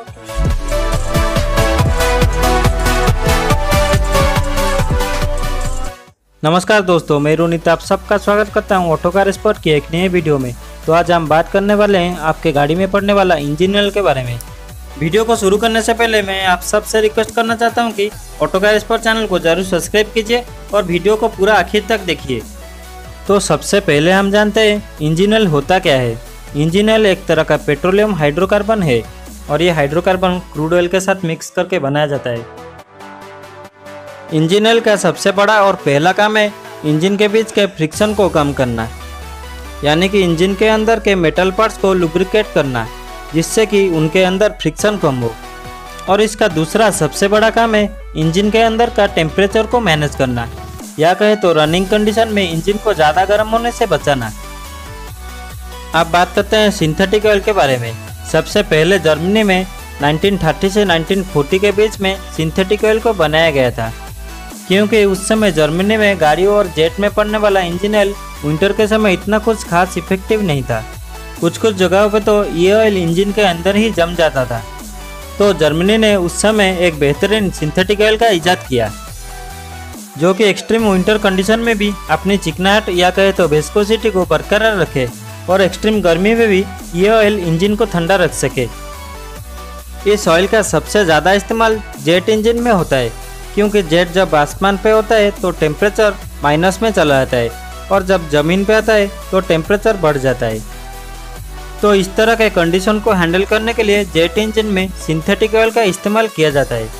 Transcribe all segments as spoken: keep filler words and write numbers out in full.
नमस्कार दोस्तों, मैं रोनित आप सबका स्वागत करता हूं ऑटोकार स्पोर्ट की एक नए वीडियो में। तो आज हम बात करने वाले हैं आपके गाड़ी में पड़ने वाला इंजन ऑयल के बारे में। वीडियो को शुरू करने से पहले मैं आप सबसे रिक्वेस्ट करना चाहता हूं कि ऑटोकार स्पोर्ट चैनल को जरूर सब्सक्राइब कीजिए और वीडियो को पूरा आखिर तक देखिए। तो सबसे पहले हम जानते हैं इंजन ऑयल होता क्या है। इंजन ऑयल एक तरह का पेट्रोलियम हाइड्रोकार्बन है और ये हाइड्रोकार्बन क्रूड ऑयल के साथ मिक्स करके बनाया जाता है। इंजन ऑयल का सबसे बड़ा और पहला काम है इंजन के बीच के फ्रिक्शन को कम करना, यानी कि इंजन के अंदर के मेटल पार्ट्स को लुब्रिकेट करना जिससे कि उनके अंदर फ्रिक्शन कम हो। और इसका दूसरा सबसे बड़ा काम है इंजन के अंदर का टेम्परेचर को मैनेज करना, या कहे तो रनिंग कंडीशन में इंजन को ज़्यादा गर्म होने से बचाना। अब बात करते हैं सिंथेटिक ऑयल के बारे में। सबसे पहले जर्मनी में नाइनटीन थर्टी से नाइनटीन फोर्टी के बीच में सिंथेटिक ऑयल को बनाया गया था, क्योंकि उस समय जर्मनी में गाड़ियों और जेट में पड़ने वाला इंजन ऑयल विंटर के समय इतना कुछ खास इफेक्टिव नहीं था। कुछ कुछ जगहों पे तो ये ऑयल इंजन के अंदर ही जम जाता था। तो जर्मनी ने उस समय एक बेहतरीन सिंथेटिक ऑयल का इजाद किया, जो कि एक्सट्रीम विंटर कंडीशन में भी अपनी चिकनाहट या कहे तो विस्कोसिटी को बरकरार रखे और एक्सट्रीम गर्मी में भी ये ऑयल इंजन को ठंडा रख सके। इस ऑयल का सबसे ज़्यादा इस्तेमाल जेट इंजन में होता है, क्योंकि जेट जब आसमान पे होता है तो टेम्परेचर माइनस में चला जाता है और जब ज़मीन पे आता है तो टेम्परेचर बढ़ जाता है। तो इस तरह के कंडीशन को हैंडल करने के लिए जेट इंजन में सिंथेटिक ऑयल का इस्तेमाल किया जाता है।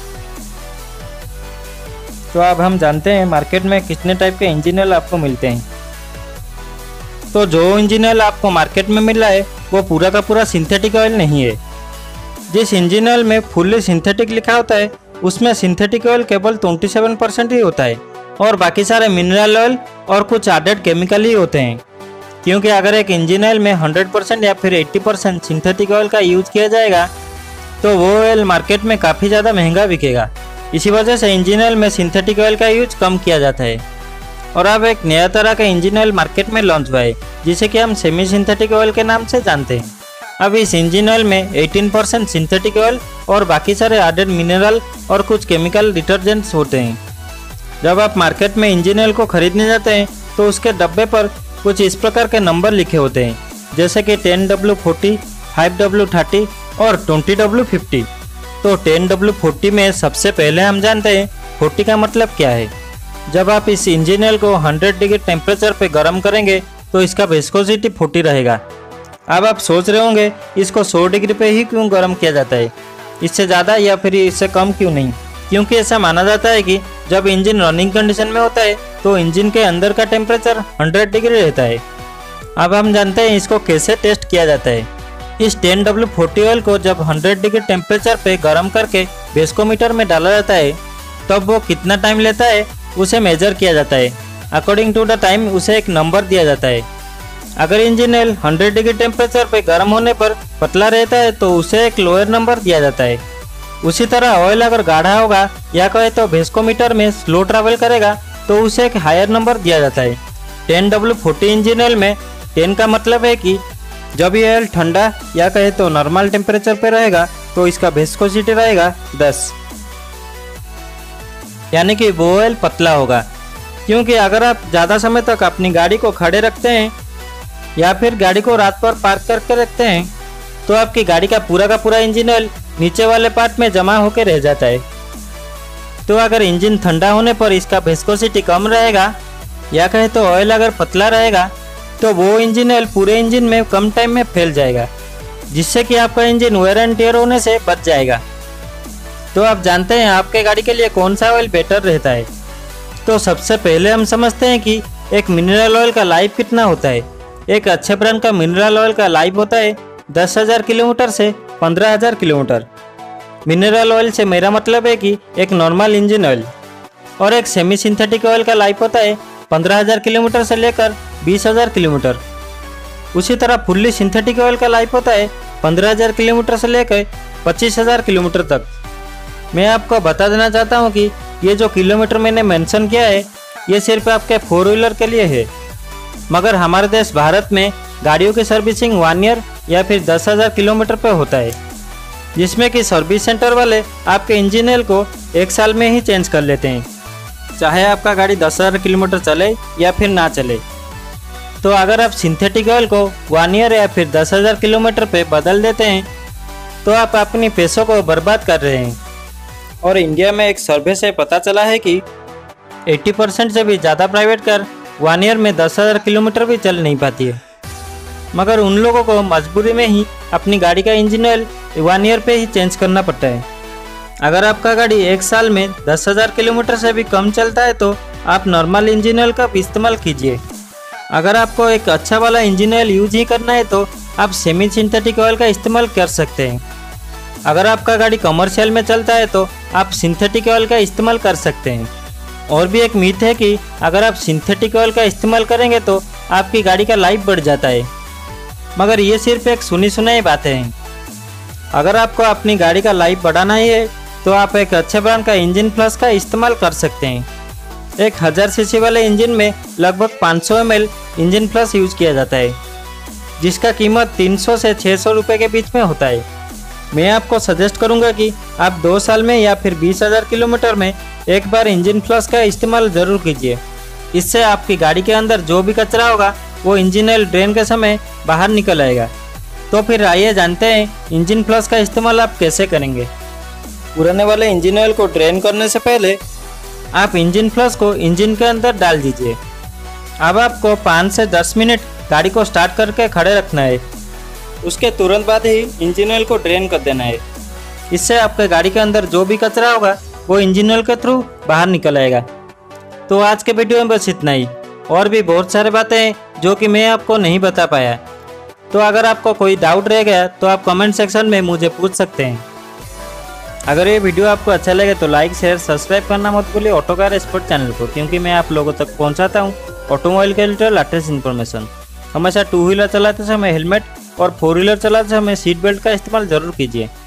तो अब हम जानते हैं मार्केट में कितने टाइप के इंजन ऑयल आपको मिलते हैं। तो जो इंजन ऑयल आपको मार्केट में मिल रहा है वो पूरा का पूरा सिंथेटिक ऑयल नहीं है। जिस इंजन ऑयल में फुल्ली सिंथेटिक लिखा होता है उसमें सिंथेटिक ऑयल केवल सत्ताईस परसेंट ही होता है और बाकी सारे मिनरल ऑयल और कुछ एडेड केमिकल ही होते हैं। क्योंकि अगर एक इंजन ऑयल में सौ परसेंट या फिर अस्सी परसेंट सिंथेटिक ऑयल का यूज किया जाएगा तो वो ऑयल मार्केट में काफ़ी ज़्यादा महंगा बिकेगा। इसी वजह से इंजन ऑयल में सिंथेटिक ऑयल का यूज कम किया जाता है। और अब एक नया तरह का इंजन ऑयल मार्केट में लॉन्च हुआ है जिसे कि हम सेमी सिंथेटिक ऑयल के नाम से जानते हैं। अब इस इंजन ऑयल में अठारह परसेंट सिंथेटिक ऑयल और बाकी सारे एडेड मिनरल और कुछ केमिकल डिटर्जेंट्स होते हैं। जब आप मार्केट में इंजन ऑयल को खरीदने जाते हैं तो उसके डब्बे पर कुछ इस प्रकार के नंबर लिखे होते हैं, जैसे कि ten W forty, five W thirty और ट्वेंटी डब्ल्यू फिफ्टी। तो टेन डब्ल्यू फोर्टी में सबसे पहले हम जानते हैं फोर्टी का मतलब क्या है। जब आप इस इंजन ऑयल को सौ डिग्री टेम्परेचर पे गर्म करेंगे तो इसका विस्कोसिटी फोर्टी रहेगा। अब आप सोच रहे होंगे इसको सौ डिग्री पे ही क्यों गर्म किया जाता है, इससे ज़्यादा या फिर इससे कम क्यों नहीं। क्योंकि ऐसा माना जाता है कि जब इंजन रनिंग कंडीशन में होता है तो इंजन के अंदर का टेम्परेचर सौ डिग्री रहता है। अब हम जानते हैं इसको कैसे टेस्ट किया जाता है। इस टेन डब्ल्यू फोर्टी ऑयल को जब सौ डिग्री टेम्परेचर पे गर्म करके वेस्कोमीटर में डाला जाता है तब वो कितना टाइम लेता है उसे मेजर किया जाता है। अकॉर्डिंग टू द टाइम उसे एक नंबर दिया जाता है। अगर इंजन ऑयल सौ डिग्री टेम्परेचर पे गर्म होने पर पतला रहता है तो उसे एक लोअर नंबर दिया जाता है। उसी तरह ऑयल अगर गाढ़ा होगा या कहे तो वेस्कोमीटर में स्लो ट्रैवल करेगा तो उसे एक हायर नंबर दिया जाता है। Ten W forty engine oil में टेन का मतलब है कि जब ये ऑयल ठंडा या कहे तो नॉर्मल टेम्परेचर पे रहेगा तो इसका विस्कोसिटी रहेगा दस, यानी कि वो ऑयल पतला होगा। क्योंकि अगर आप ज़्यादा समय तक अपनी गाड़ी को खड़े रखते हैं या फिर गाड़ी को रात भर पार्क करके रखते हैं तो आपकी गाड़ी का पूरा का पूरा इंजन ऑयल नीचे वाले पार्ट में जमा होकर रह जाता है। तो अगर इंजन ठंडा होने पर इसका विस्कोसिटी कम रहेगा या कहे तो ऑयल अगर पतला रहेगा तो वो इंजन ऑयल पूरे इंजन में कम टाइम में फैल जाएगा, जिससे कि आपका इंजन वेयर एंड टेयर होने से बच जाएगा। तो आप जानते हैं आपके गाड़ी के लिए कौन सा ऑयल बेटर रहता है। तो सबसे पहले हम समझते हैं कि एक मिनरल ऑयल का लाइफ कितना होता है। एक अच्छे ब्रांड का मिनरल ऑयल का लाइफ होता है दस हज़ार किलोमीटर से पंद्रह हज़ार किलोमीटर। मिनरल ऑयल से मेरा मतलब है कि एक नॉर्मल इंजन ऑयल। और एक सेमी सिंथेटिक ऑयल का लाइफ होता है पंद्रह हज़ार किलोमीटर से लेकर बीस हज़ार किलोमीटर। उसी तरह फुल्ली सिंथेटिक ऑयल का लाइफ होता है पंद्रह हज़ार किलोमीटर से लेकर पच्चीस हज़ार किलोमीटर तक। मैं आपको बता देना चाहता हूँ कि ये जो किलोमीटर मैंने मेंशन किया है ये सिर्फ आपके फोर व्हीलर के लिए है, मगर हमारे देश भारत में गाड़ियों की सर्विसिंग वन ईयर या फिर दस हज़ार किलोमीटर पे होता है। जिसमें कि सर्विस सेंटर वाले आपके इंजन ऑयल को एक साल में ही चेंज कर लेते हैं, चाहे आपका गाड़ी दस हज़ार किलोमीटर चले या फिर ना चले। तो अगर आप सिंथेटिक ऑयल को वन ईयर या फिर दस हज़ार किलोमीटर पे बदल देते हैं तो आप अपनी पैसों को बर्बाद कर रहे हैं। और इंडिया में एक सर्वे से पता चला है कि अस्सी परसेंट से भी ज़्यादा प्राइवेट कार वन ईयर में दस हज़ार किलोमीटर भी चल नहीं पाती है, मगर उन लोगों को मजबूरी में ही अपनी गाड़ी का इंजन ऑयल वन ईयर पे ही चेंज करना पड़ता है। अगर आपका गाड़ी एक साल में दस हज़ार किलोमीटर से भी कम चलता है तो आप नॉर्मल इंजन ऑयल का इस्तेमाल कीजिए। अगर आपको एक अच्छा वाला इंजन ऑयल यूज ही करना है तो आप सेमी सिंथेटिक ऑयल का इस्तेमाल कर सकते हैं। अगर आपका गाड़ी कमर्शियल में चलता है तो आप सिंथेटिक ऑयल का इस्तेमाल कर सकते हैं। और भी एक मीथ है कि अगर आप सिंथेटिक ऑयल का इस्तेमाल करेंगे तो आपकी गाड़ी का लाइफ बढ़ जाता है, मगर ये सिर्फ एक सुनी सुनाई बातें हैं। अगर आपको अपनी गाड़ी का लाइफ बढ़ाना ही है तो आप एक अच्छे ब्रांड का इंजन प्लस का इस्तेमाल कर सकते हैं। एक हज़ार सीसी वाले इंजन में लगभग पाँच सौ M L engine plus use किया जाता है, जिसका कीमत तीन सौ से छः सौ रुपये के बीच में होता है। मैं आपको सजेस्ट करूंगा कि आप दो साल में या फिर बीस हज़ार किलोमीटर में एक बार इंजन प्लस का इस्तेमाल ज़रूर कीजिए। इससे आपकी गाड़ी के अंदर जो भी कचरा होगा वो इंजन ऑयल ड्रेन के समय बाहर निकल आएगा। तो फिर आइए जानते हैं इंजन प्लस का इस्तेमाल आप कैसे करेंगे। पुराने वाले इंजन ऑयल को ड्रेन करने से पहले आप इंजन प्लस को इंजन के अंदर डाल दीजिए। अब आपको पाँच से दस मिनट गाड़ी को स्टार्ट करके खड़े रखना है। उसके तुरंत बाद ही इंजन ऑयल को ड्रेन कर देना है। इससे आपके गाड़ी के अंदर जो भी कचरा होगा वो इंजन ऑयल के थ्रू बाहर निकल आएगा। तो आज के वीडियो में बस इतना ही। और भी बहुत सारे बातें हैं जो कि मैं आपको नहीं बता पाया। तो अगर आपको कोई डाउट रह गया तो आप कमेंट सेक्शन में मुझे पूछ सकते हैं। अगर ये वीडियो आपको अच्छा लगे तो लाइक शेयर सब्सक्राइब करना मत भूलिए ऑटोकार एक्सपर्ट चैनल को, क्योंकि मैं आप लोगों तक पहुंचाता हूं ऑटोमोबाइल के रिलेटेड लेटेस्ट इन्फॉर्मेशन। हमेशा टू व्हीलर चलाते समय हेलमेट और फोर व्हीलर चलाते समय सीट बेल्ट का इस्तेमाल जरूर कीजिए।